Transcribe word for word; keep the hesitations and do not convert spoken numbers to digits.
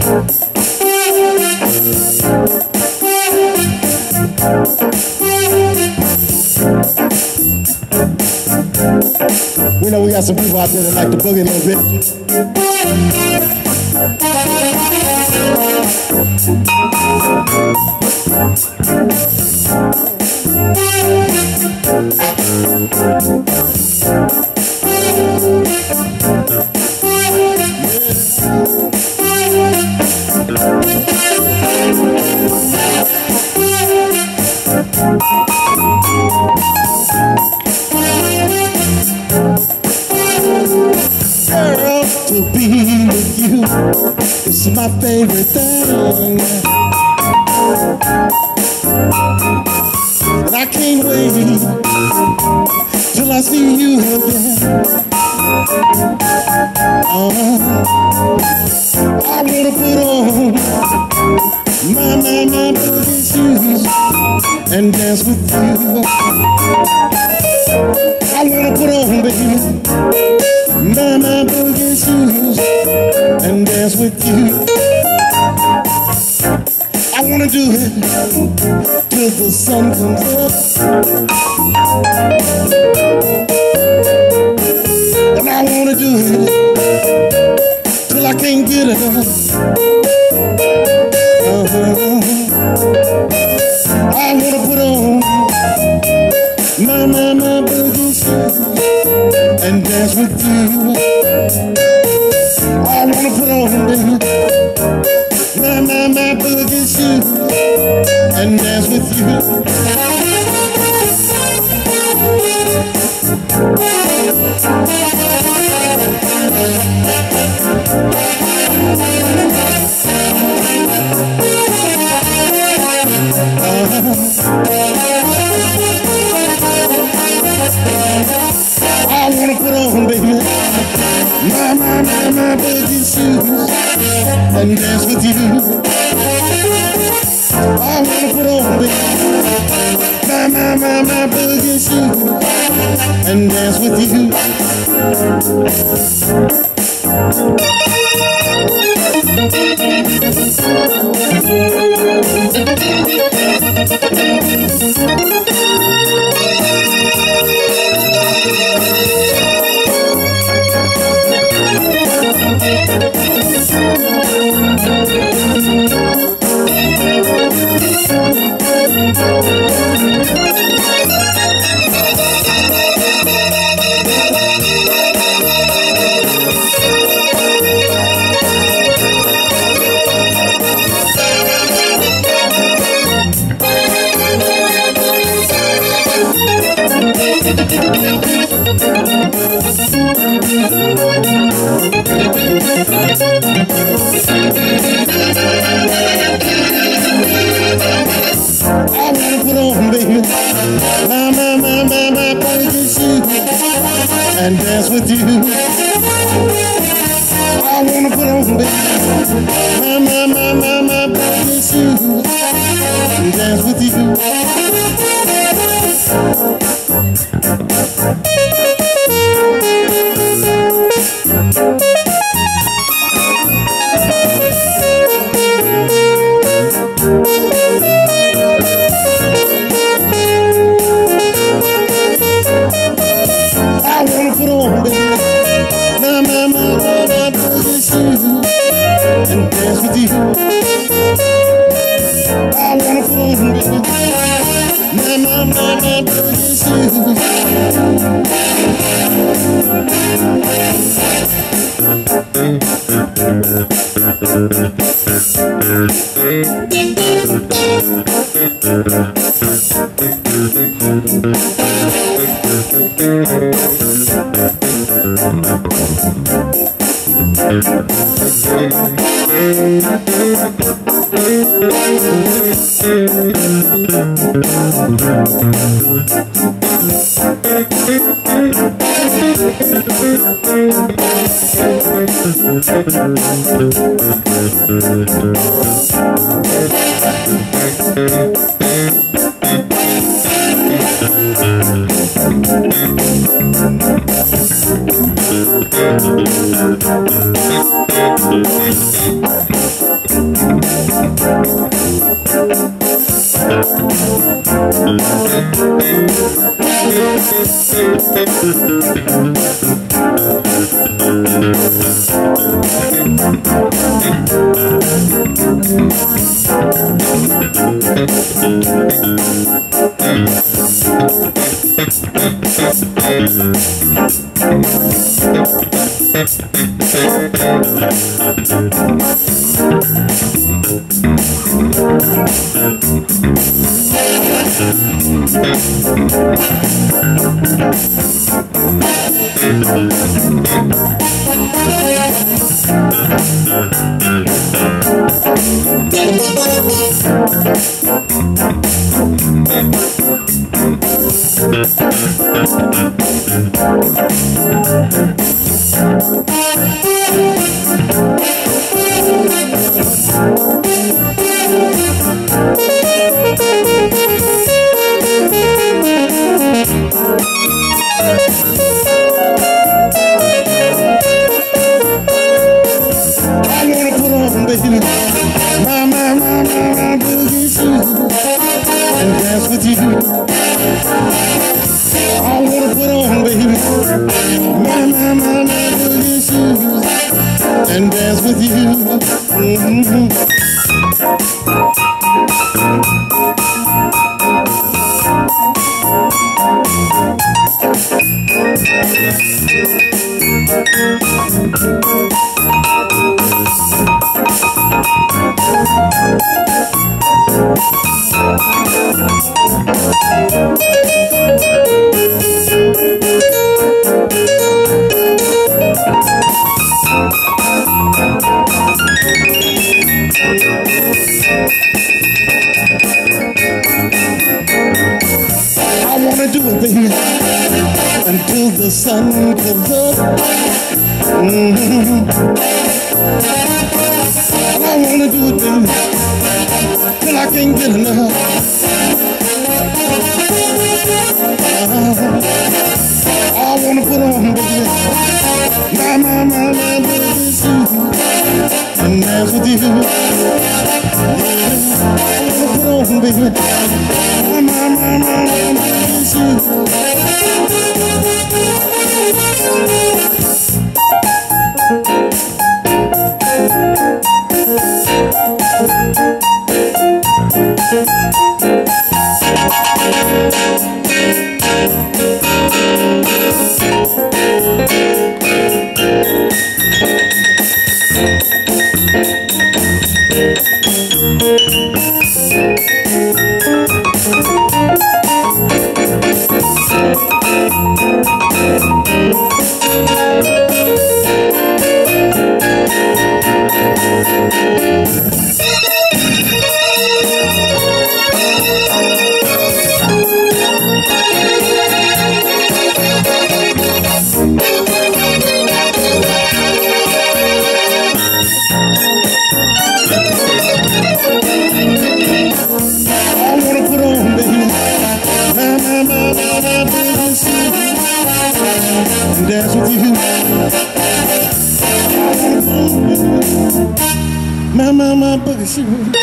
We know we got some people out there that like to boogie a little bit. Girl, to be with you is my favorite thing, and I can't wait till I see you again. uh, I wanna put on my, my, my boogie shoes and dance with you. I wanna put on, baby, my, my boogie shoes and dance with you. I wanna do it till the sun comes up, and I wanna do it till I can't get enough. uh-huh. I wanna put on my, my, my boogie shoes and dance with you. I wanna put on, baby, my, my, my boogie shoes and dance with you. uh-huh. I wanna put on, baby, my, my, my, my boogie shoes and dance with you. I wanna put on, baby, my, my, my, my boogie shoes and dance with you. I wanna put on, baby, my, my, my, my, my boogie shoes and dance with you. I wanna put on, baby, my, my, my, my, my boogie shoes and dance with you. I wanna put on, baby, my, my, my, my, my boogie shoes and dance with you. I wanna put on, baby, my, my, my, my boogie shoes. My, my, my, my, my boogie shoes and dance with you. I wanna put on, baby, my, my, my, my boogie shoes and dance with you. Mm-hmm. I wanna do it, baby, until the sun comes up. Mm-hmm. I wanna do it, baby, till I can't get enough. uh, I wanna put on, baby, my, my, my, my baby shoes and dance with you. Yeah. I wanna put on, baby, my, my, my, my, my baby shoes. Dance with you, my, my, my boogie shoes.